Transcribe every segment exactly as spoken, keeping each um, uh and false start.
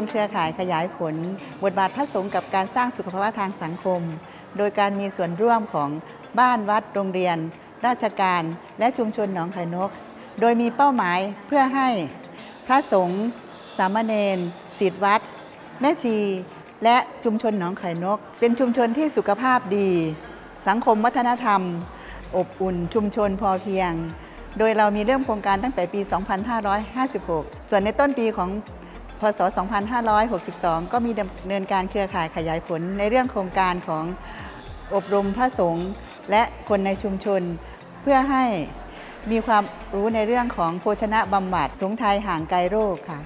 การเครือข่ายขยายผลบทบาทพระสงฆ์กับการสร้างสุขภาวะทางสังคมโดยการมีส่วนร่วมของบ้านวัดโรงเรียนราชการและชุมชนหนองไข่นกโดยมีเป้าหมายเพื่อให้พระสงฆ์สามเณรศิษย์วัดแม่ชีและชุมชนหนองไข่นกเป็นชุมชนที่สุขภาพดีสังคมวัฒนธรรมอบอุ่นชุมชนพอเพียงโดยเรามีเริ่มโครงการตั้งแต่ปี สองพันห้าร้อยห้าสิบหก ส่วนในต้นปีของพศ สองพันห้าร้อยหกสิบสอง ก็มีดำเนินการเครือข่ายขยายผลในเรื่องโครงการของอบรมพระสงฆ์และคนในชุมชนเพื่อให้มีความรู้ในเรื่องของโภชนะบำบัดสงฆ์ไทยห่างไกลโรคค่ะ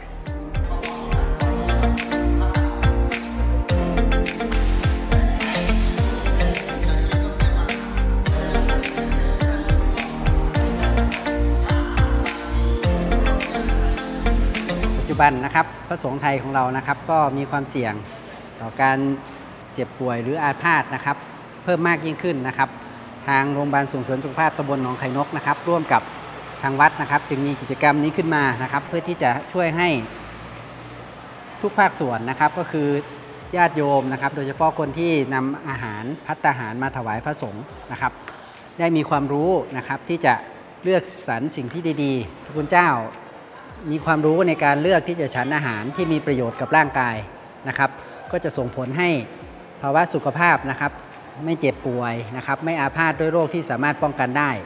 ปัจจุบันนะครับพระสงฆ์ไทยของเรานะครับก็มีความเสี่ยงต่อการเจ็บป่วยหรืออาพาธนะครับเพิ่มมากยิ่งขึ้นนะครับทางโรงพยาบาลส่งเสริมสุขภาพตำบลหนองไข่นกนะครับร่วมกับทางวัดนะครับจึงมีกิจกรรมนี้ขึ้นมานะครับเพื่อที่จะช่วยให้ทุกภาคส่วนนะครับก็คือญาติโยมนะครับโดยเฉพาะคนที่นำอาหารภัตตาหารมาถวายพระสงฆ์นะครับได้มีความรู้นะครับที่จะเลือกสรรสิ่งที่ดีๆพระคุณเจ้ามีความรู้ในการเลือกที่จะฉันอาหารที่มีประโยชน์กับร่างกายนะครับก็จะส่งผลให้ภาวะสุขภาพนะครับไม่เจ็บป่วยนะครับไม่อาพาธด้วยโรคที่สามารถป้องกันได้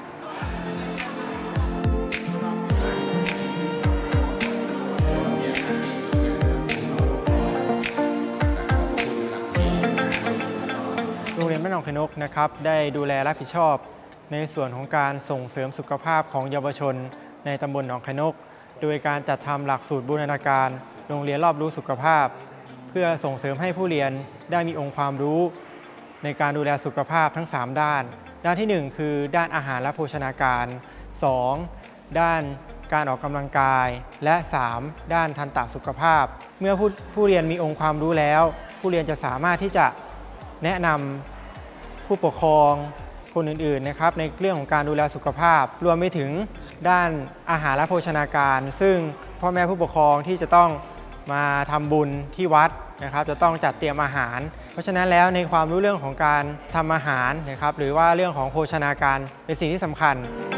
โรงเรียนบ้านหนองไข่นกนะครับได้ดูแลรับผิดชอบในส่วนของการส่งเสริมสุขภาพของเยาวชนในตำบลหนองไข่นกโดยการจัดทำหลักสูตรบูรณาการโรงเรียนรอบรู้สุขภาพเพื่อส่งเสริมให้ผู้เรียนได้มีองค์ความรู้ในการดูแลสุขภาพทั้งสามด้านด้านที่หนึ่งคือด้านอาหารและโภชนาการสองด้านการออกกำลังกายและสามด้านทันตสุขภาพเมื่อผู้ผู้เรียนมีองค์ความรู้แล้วผู้เรียนจะสามารถที่จะแนะนำผู้ปกครองคนอื่นๆนะครับในเรื่องของการดูแลสุขภาพรวมไปถึงด้านอาหารและโภชนาการซึ่งพ่อแม่ผู้ปกครองที่จะต้องมาทำบุญที่วัดนะครับจะต้องจัดเตรียมอาหารเพราะฉะนั้นแล้วในความรู้เรื่องของการทำอาหารนะครับหรือว่าเรื่องของโภชนาการเป็นสิ่งที่สำคัญ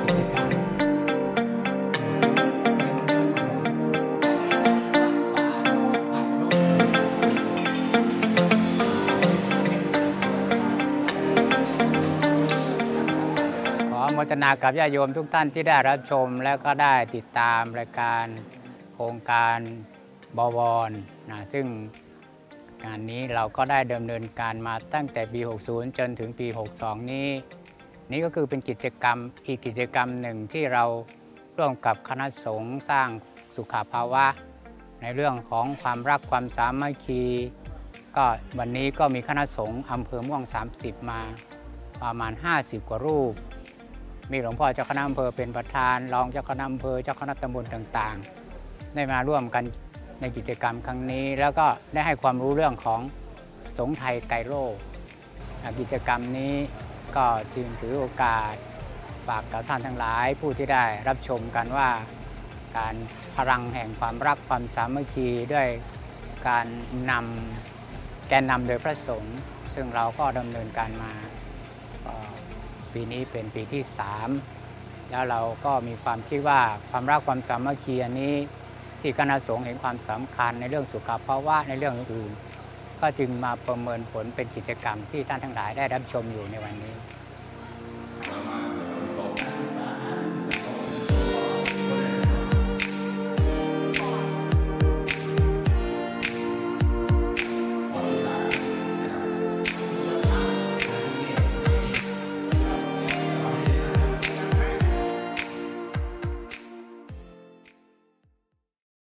โมทนากับญาติโยมทุกท่านที่ได้รับชมและก็ได้ติดตามรายการโครงการบวรนะซึ่งงานนี้เราก็ได้ดำเนินการมาตั้งแต่ปี หกสิบ จนถึงปี หกสิบสอง นี้นี่ก็คือเป็นกิจกรรมอีกกิจกรรมหนึ่งที่เราร่วมกับคณะสงฆ์สร้างสุขภาวะในเรื่องของความรักความสามัคคีก็วันนี้ก็มีคณะสงฆ์อำเภอม่วง สามสิบ มาประมาณ ห้าสิบ กว่ารูปมีหลวงพ่อเจ้าคณะอำเภอเป็นประธานรองเจ้าคณะอำเภอเจ้าคณะตำบลต่างๆได้มาร่วมกันในกิจกรรมครั้งนี้แล้วก็ได้ให้ความรู้เรื่องของสงฆ์ไทยไกลโรคกิจกรรมนี้ก็จึงถือโอกาสฝากกับท่านทั้งหลายผู้ที่ได้รับชมกันว่าการพลังแห่งความรักความสามัคคีด้วยการนำแกนนำโดยพระสงฆ์ซึ่งเราก็ดำเนินการมาปีนี้เป็นปีที่สามแล้วเราก็มีความคิดว่าความรักความสามัคคีอันนี้ที่คณะสงฆ์เห็นความสำคัญในเรื่องสุขภาวะในเรื่องอื่นก็จึงมาประเมินผลเป็นกิจกรรมที่ท่านทั้งหลายได้รับชมอยู่ในวันนี้